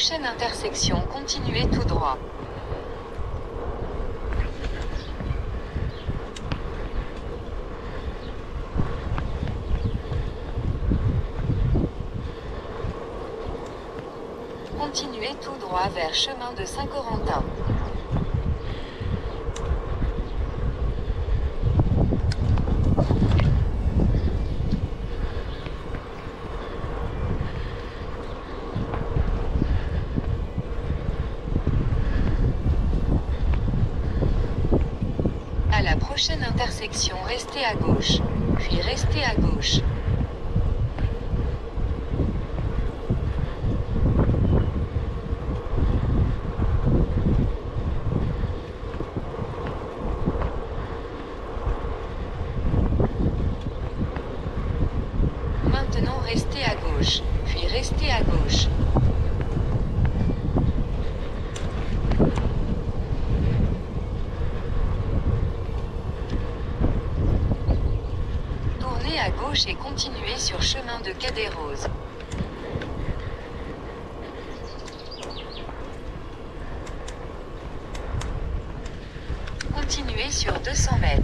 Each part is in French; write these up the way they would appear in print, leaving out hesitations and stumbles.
prochaine intersection, continuez tout droit. Continuez tout droit vers chemin de Saint-Corentin. À la prochaine intersection, restez à gauche, puis restez à gauche. Maintenant restez à gauche, puis restez à gauche. Tournez à gauche et continuez sur chemin de Cadet-Rose. Continuez sur 200 mètres.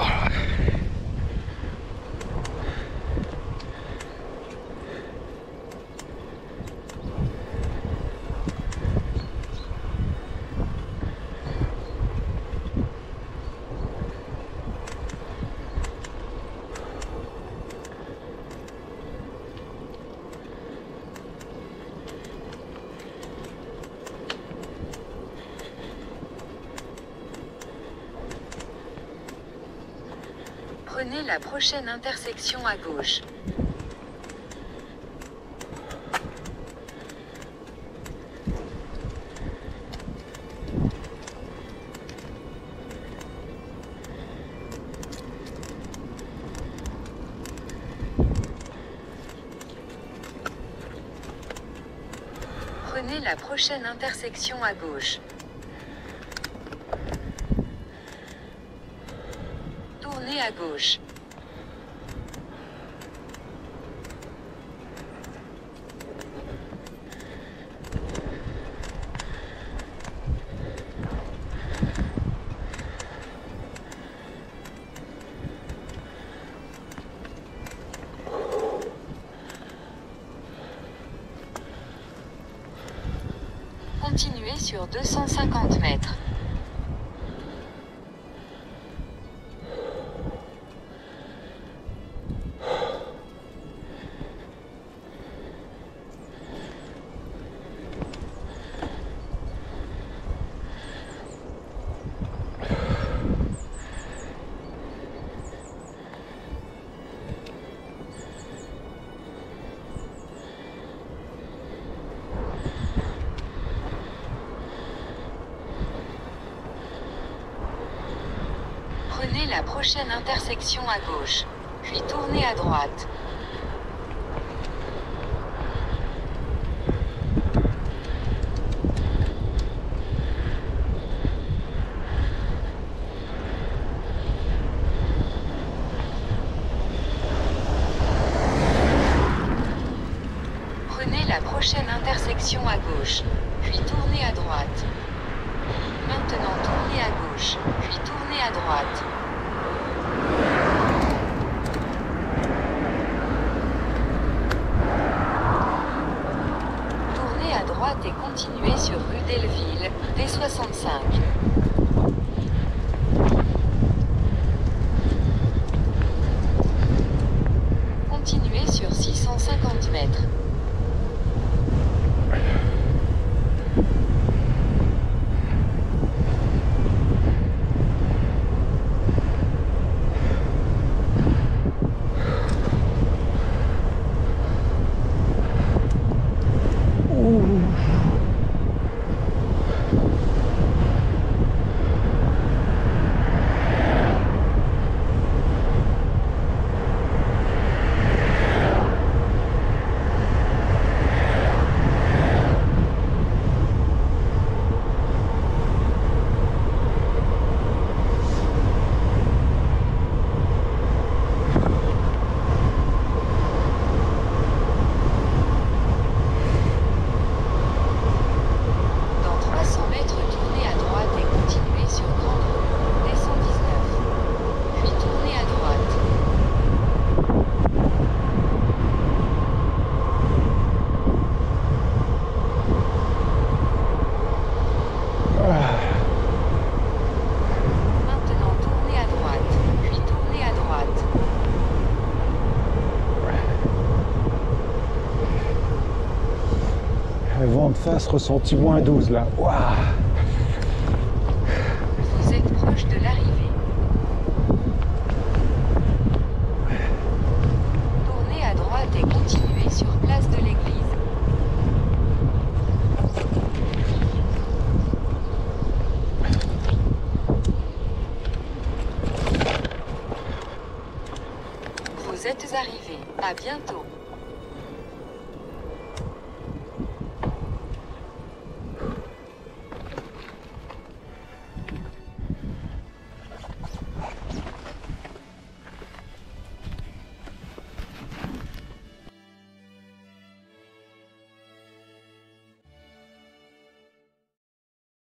Prenez la prochaine intersection à gauche. Prenez la prochaine intersection à gauche. Tournez à gauche. Continuez sur 250 mètres. Prenez la prochaine intersection à gauche, puis tournez à droite. Prenez la prochaine intersection à gauche, puis tournez à droite. Maintenant tournez à gauche, puis tournez à droite. Tournez à droite et continuez sur rue Delville, D65. Continuez sur 650 mètres. de face ressenti -12 là. Waouh. Vous êtes proche de l'arrivée. Tournez à droite et continuez sur place de l'église. Vous êtes arrivé. À bientôt.